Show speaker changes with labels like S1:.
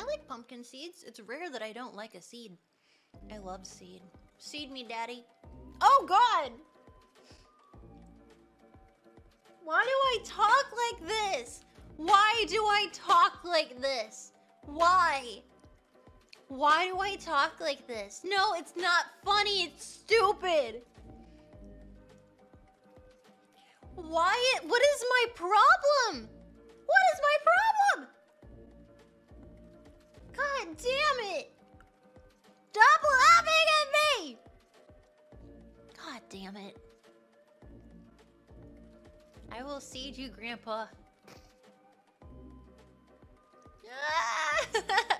S1: I like pumpkin seeds. It's rare that I don't like a seed. I love seed. Seed me, daddy. Oh, God! Why do I talk like this? Why do I talk like this? Why? Why do I talk like this? No, it's not funny. It's stupid. Why? What is my problem? What is my problem? God damn it. Stop laughing at me. God damn it. I will seed you, Grandpa.